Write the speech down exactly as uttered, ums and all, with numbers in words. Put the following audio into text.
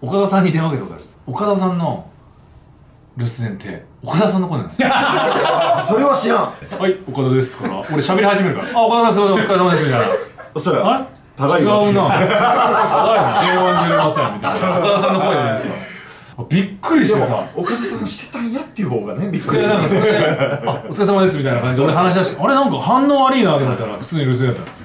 岡田さんに電話かけてください。岡田さんの留守電って岡田さんの声なんですよ。 それは知らん。 はい、岡田ですから俺喋り始めるから、あ、岡田さんすいませんお疲れ様ですみたいな。 そしたらあれ違ただいまうな、ただいま電話に出れませんみたいな岡田さんの声なんですよ。びっくりしてさ、 岡田さんがしてたんやっていう方がねびっくりでする。 なんかそれで「あお疲れ様です」みたいな感じで俺話し出して、あれなんか反応悪いなと思ったら普通に留守電だった。